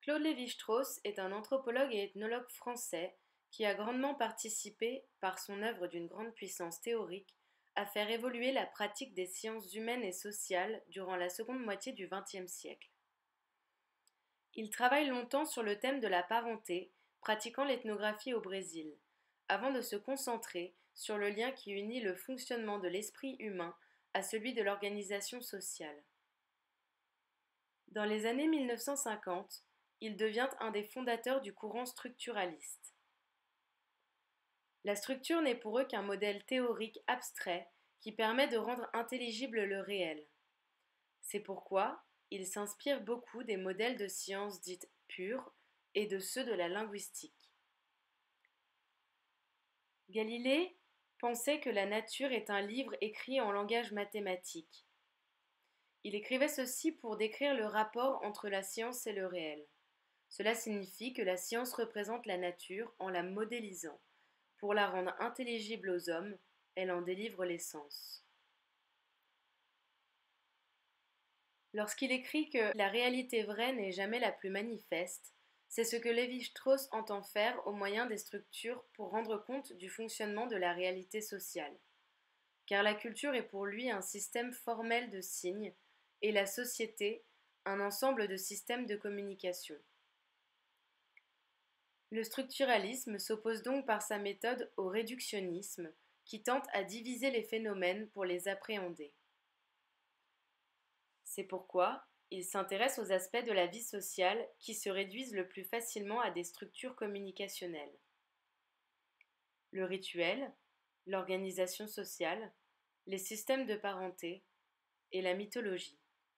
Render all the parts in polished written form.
Claude Lévi-Strauss est un anthropologue et ethnologue français qui a grandement participé, par son œuvre d'une grande puissance théorique, à faire évoluer la pratique des sciences humaines et sociales durant la seconde moitié du XXe siècle. Il travaille longtemps sur le thème de la parenté, pratiquant l'ethnographie au Brésil, avant de se concentrer sur le lien qui unit le fonctionnement de l'esprit humain à celui de l'organisation sociale. Dans les années 1950, il devient un des fondateurs du courant structuraliste. La structure n'est pour eux qu'un modèle théorique abstrait qui permet de rendre intelligible le réel. C'est pourquoi il s'inspire beaucoup des modèles de sciences dites pures et de ceux de la linguistique. Galilée pensait que la nature est un livre écrit en langage mathématique. Il écrivait ceci pour décrire le rapport entre la science et le réel. Cela signifie que la science représente la nature en la modélisant. Pour la rendre intelligible aux hommes, elle en délivre l'essence. Lorsqu'il écrit que la réalité vraie n'est jamais la plus manifeste, c'est ce que Lévi-Strauss entend faire au moyen des structures pour rendre compte du fonctionnement de la réalité sociale. Car la culture est pour lui un système formel de signes et la société un ensemble de systèmes de communication. Le structuralisme s'oppose donc par sa méthode au réductionnisme, qui tente à diviser les phénomènes pour les appréhender. C'est pourquoi il s'intéresse aux aspects de la vie sociale qui se réduisent le plus facilement à des structures communicationnelles. Le rituel, l'organisation sociale, les systèmes de parenté et la mythologie.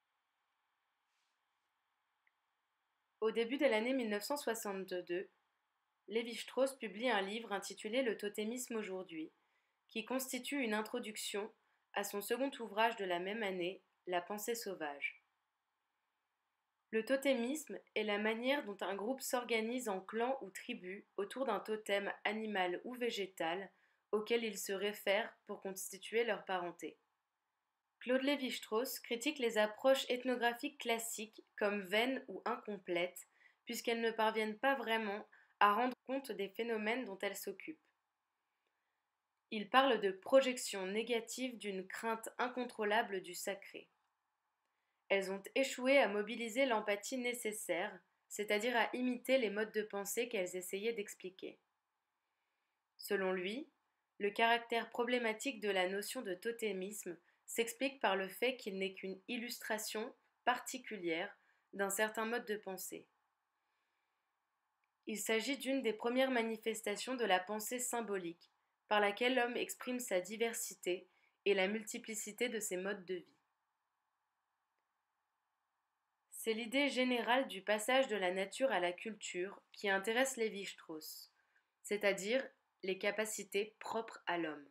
Au début de l'année 1962, Lévi-Strauss publie un livre intitulé Le totémisme aujourd'hui, qui constitue une introduction à son second ouvrage de la même année, La pensée sauvage. Le totémisme est la manière dont un groupe s'organise en clans ou tribus autour d'un totem animal ou végétal auquel ils se réfèrent pour constituer leur parenté. Claude Lévi-Strauss critique les approches ethnographiques classiques comme vaines ou incomplètes, puisqu'elles ne parviennent pas vraiment à rendre compte des phénomènes dont elles s'occupent. Il parle de projection négative d'une crainte incontrôlable du sacré. Elles ont échoué à mobiliser l'empathie nécessaire, c'est-à-dire à imiter les modes de pensée qu'elles essayaient d'expliquer. Selon lui, le caractère problématique de la notion de totémisme s'explique par le fait qu'il n'est qu'une illustration particulière d'un certain mode de pensée. Il s'agit d'une des premières manifestations de la pensée symbolique, par laquelle l'homme exprime sa diversité et la multiplicité de ses modes de vie. C'est l'idée générale du passage de la nature à la culture qui intéresse Lévi-Strauss, c'est-à-dire les capacités propres à l'homme.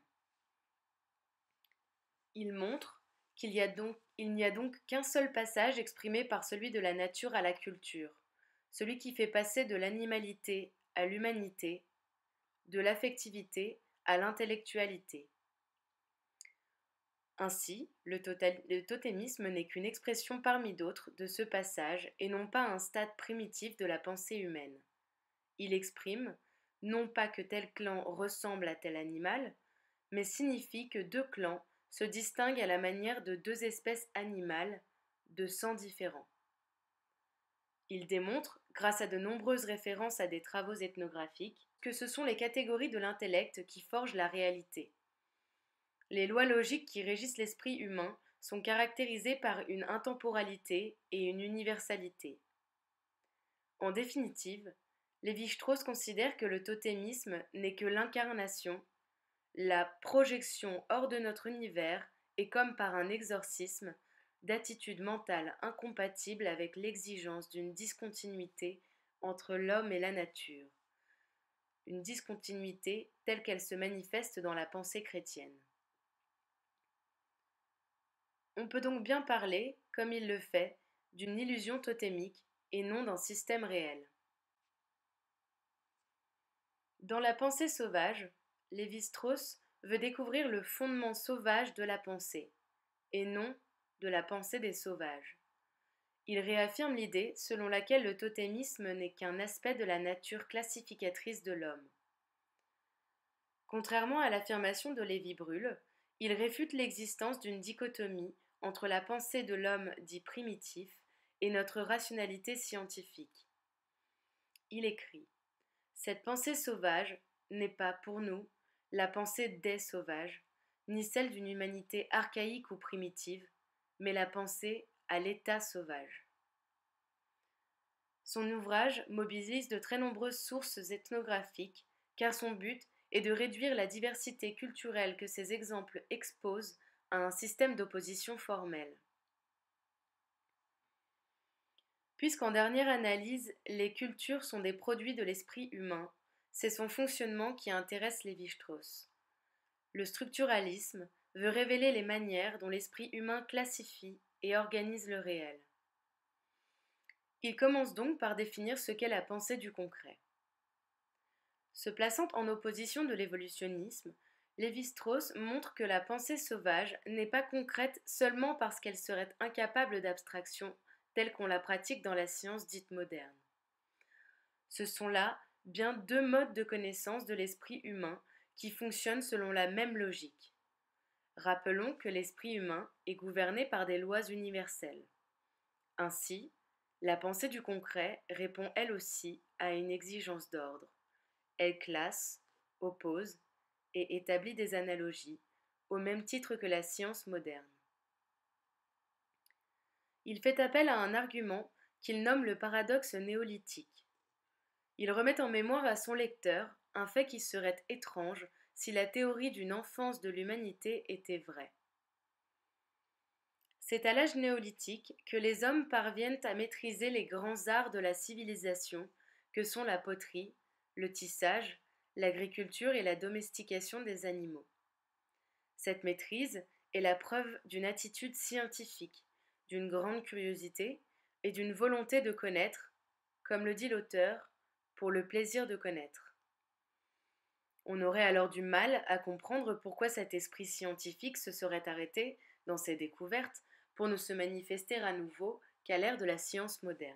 Il montre qu'il n'y a donc qu'un seul passage exprimé par celui de la nature à la culture, celui qui fait passer de l'animalité à l'humanité, de l'affectivité à l'intellectualité. Ainsi, le totémisme n'est qu'une expression parmi d'autres de ce passage et non pas un stade primitif de la pensée humaine. Il exprime, non pas que tel clan ressemble à tel animal, mais signifie que deux clans se distinguent à la manière de deux espèces animales de sang différents. Il démontre, grâce à de nombreuses références à des travaux ethnographiques, que ce sont les catégories de l'intellect qui forgent la réalité. Les lois logiques qui régissent l'esprit humain sont caractérisées par une intemporalité et une universalité. En définitive, Lévi-Strauss considère que le totémisme n'est que l'incarnation, la projection hors de notre univers et comme par un exorcisme, d'attitudes mentales incompatibles avec l'exigence d'une discontinuité entre l'homme et la nature, une discontinuité telle qu'elle se manifeste dans la pensée chrétienne. On peut donc bien parler, comme il le fait, d'une illusion totémique et non d'un système réel. Dans la pensée sauvage, Lévi-Strauss veut découvrir le fondement sauvage de la pensée, et non de la pensée des sauvages. Il réaffirme l'idée selon laquelle le totémisme n'est qu'un aspect de la nature classificatrice de l'homme. Contrairement à l'affirmation de Lévi-Brühl, il réfute l'existence d'une dichotomie entre la pensée de l'homme dit primitif et notre rationalité scientifique. Il écrit : cette pensée sauvage n'est pas, pour nous, la pensée des sauvages, ni celle d'une humanité archaïque ou primitive, mais la pensée à l'état sauvage. Son ouvrage mobilise de très nombreuses sources ethnographiques, car son but est de réduire la diversité culturelle que ces exemples exposent à un système d'opposition formelle. Puisqu'en dernière analyse, les cultures sont des produits de l'esprit humain, c'est son fonctionnement qui intéresse Lévi-Strauss. Le structuralisme veut révéler les manières dont l'esprit humain classifie et organise le réel. Il commence donc par définir ce qu'est la pensée du concret. Se plaçant en opposition de l'évolutionnisme, Lévi-Strauss montre que la pensée sauvage n'est pas concrète seulement parce qu'elle serait incapable d'abstraction telle qu'on la pratique dans la science dite moderne. Ce sont là bien deux modes de connaissance de l'esprit humain qui fonctionnent selon la même logique. Rappelons que l'esprit humain est gouverné par des lois universelles. Ainsi, la pensée du concret répond elle aussi à une exigence d'ordre. Elle classe, oppose et établit des analogies, au même titre que la science moderne. Il fait appel à un argument qu'il nomme le paradoxe néolithique. Il remet en mémoire à son lecteur un fait qui serait étrange si la théorie d'une enfance de l'humanité était vraie. C'est à l'âge néolithique que les hommes parviennent à maîtriser les grands arts de la civilisation que sont la poterie, le tissage, l'agriculture et la domestication des animaux. Cette maîtrise est la preuve d'une attitude scientifique, d'une grande curiosité et d'une volonté de connaître, comme le dit l'auteur, pour le plaisir de connaître. On aurait alors du mal à comprendre pourquoi cet esprit scientifique se serait arrêté, dans ses découvertes, pour ne se manifester à nouveau qu'à l'ère de la science moderne.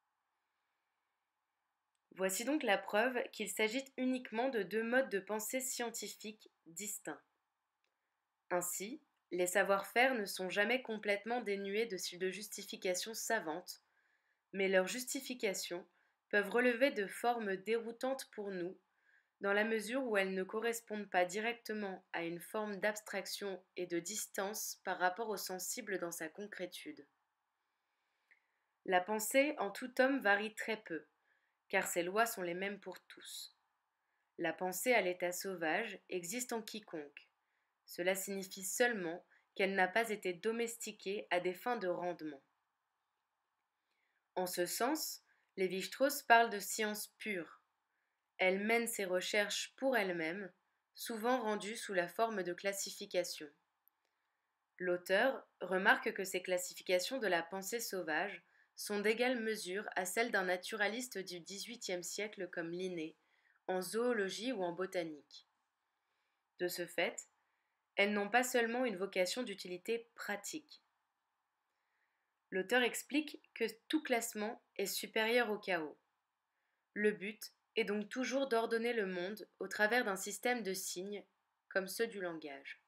Voici donc la preuve qu'il s'agit uniquement de deux modes de pensée scientifiques distincts. Ainsi, les savoir-faire ne sont jamais complètement dénués de justifications savantes, mais leurs justifications peuvent relever de formes déroutantes pour nous, dans la mesure où elles ne correspondent pas directement à une forme d'abstraction et de distance par rapport au sensible dans sa concrétude. La pensée en tout homme varie très peu, car ses lois sont les mêmes pour tous. La pensée à l'état sauvage existe en quiconque. Cela signifie seulement qu'elle n'a pas été domestiquée à des fins de rendement. En ce sens, Lévi-Strauss parle de science pure. Elle mène ses recherches pour elle-même, souvent rendues sous la forme de classifications. L'auteur remarque que ces classifications de la pensée sauvage sont d'égale mesure à celles d'un naturaliste du XVIIIe siècle comme Linné, en zoologie ou en botanique. De ce fait, elles n'ont pas seulement une vocation d'utilité pratique. L'auteur explique que tout classement est supérieur au chaos. Le but est donc toujours d'ordonner le monde au travers d'un système de signes, comme ceux du langage.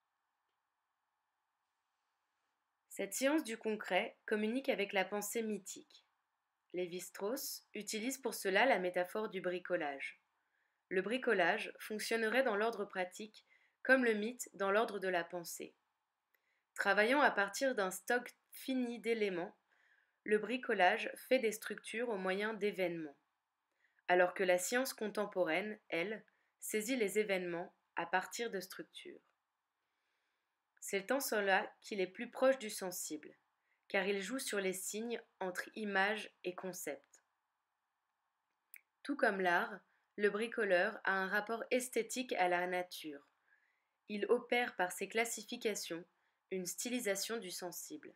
Cette science du concret communique avec la pensée mythique. Lévi-Strauss utilise pour cela la métaphore du bricolage. Le bricolage fonctionnerait dans l'ordre pratique comme le mythe dans l'ordre de la pensée. Travaillant à partir d'un stock fini d'éléments, le bricolage fait des structures au moyen d'événements, alors que la science contemporaine, elle, saisit les événements à partir de structures. C'est en cela qu'il est plus proche du sensible, car il joue sur les signes entre images et concepts. Tout comme l'art, le bricoleur a un rapport esthétique à la nature. Il opère par ses classifications une stylisation du sensible.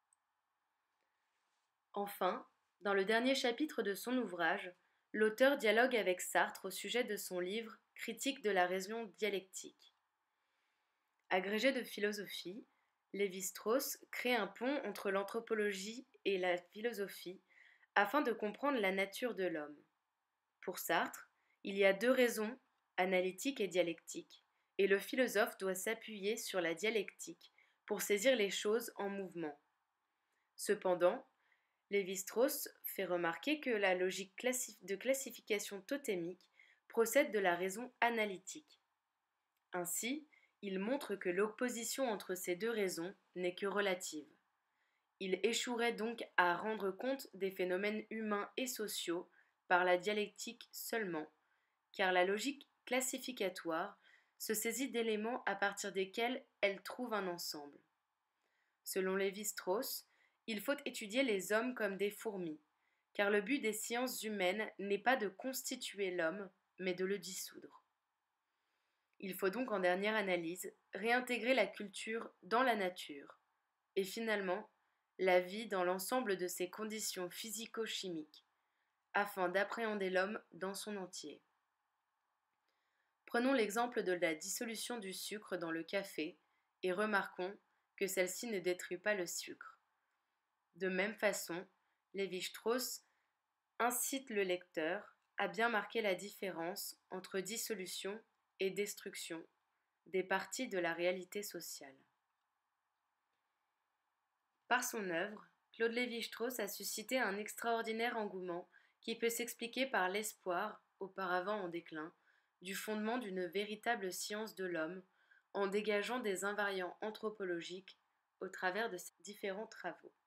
Enfin, dans le dernier chapitre de son ouvrage, l'auteur dialogue avec Sartre au sujet de son livre Critique de la raison dialectique. Agrégé de philosophie, Lévi-Strauss crée un pont entre l'anthropologie et la philosophie afin de comprendre la nature de l'homme. Pour Sartre, il y a deux raisons, analytique et dialectique, et le philosophe doit s'appuyer sur la dialectique pour saisir les choses en mouvement. Cependant, Lévi-Strauss fait remarquer que la logique de classification totémique procède de la raison analytique. Ainsi, il montre que l'opposition entre ces deux raisons n'est que relative. Il échouerait donc à rendre compte des phénomènes humains et sociaux par la dialectique seulement, car la logique classificatoire se saisit d'éléments à partir desquels elle trouve un ensemble. Selon Lévi-Strauss, il faut étudier les hommes comme des fourmis, car le but des sciences humaines n'est pas de constituer l'homme, mais de le dissoudre. Il faut donc en dernière analyse réintégrer la culture dans la nature, et finalement la vie dans l'ensemble de ses conditions physico-chimiques, afin d'appréhender l'homme dans son entier. Prenons l'exemple de la dissolution du sucre dans le café et remarquons que celle-ci ne détruit pas le sucre. De même façon, Lévi-Strauss incite le lecteur à bien marquer la différence entre dissolution et destruction des parties de la réalité sociale. Par son œuvre, Claude Lévi-Strauss a suscité un extraordinaire engouement qui peut s'expliquer par l'espoir, auparavant en déclin, du fondement d'une véritable science de l'homme en dégageant des invariants anthropologiques au travers de ses différents travaux.